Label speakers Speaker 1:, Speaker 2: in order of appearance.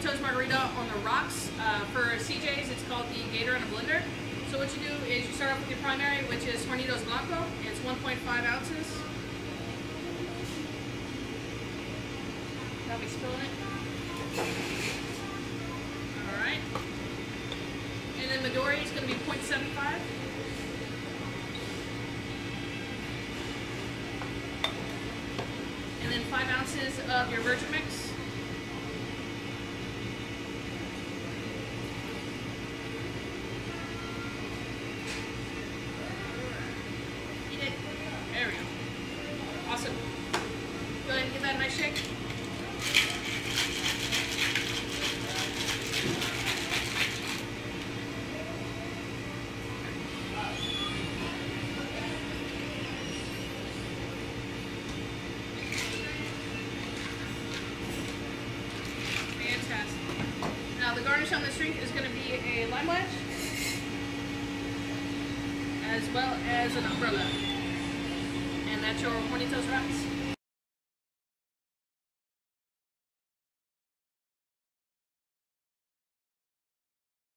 Speaker 1: Hornitos margarita on the rocks. For CJ's, it's called the Gator in a Blender. So what you do is you start off with your primary, which is Hornitos Blanco. It's 1.5 ounces. Got me spilling it. Alright. And then Midori is going to be 0.75. And then 5 ounces of your Virgin Mix. Eat it. There we go. Awesome. Go ahead and give that a nice shake. Now the garnish on this drink is going to be a lime wedge, as well as an umbrella, and that's your Hornitos Rocks.